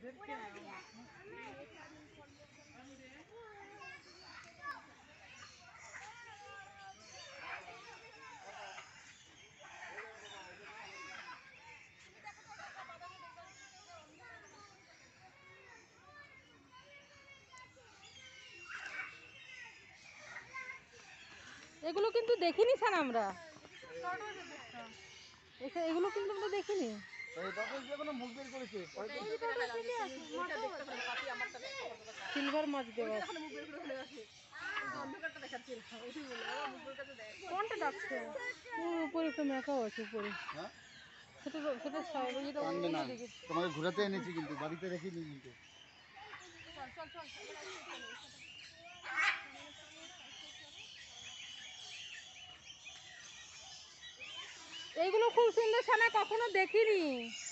এগুলো কিন্তু দেখিনি স্যার আমরা, এগুলো কিন্তু আমরা দেখিনি। সিলভার মাছ দেওয়া, কোনটা ডাকছে? উপরে একটু মেকাও আছে উপরে। তোমাকে ঘোরাতে এনেছি কিন্তু বাড়িতে রেখিনি কিন্তু। এইগুলো খুব সুন্দর, ছানা কখনো দেখিনি।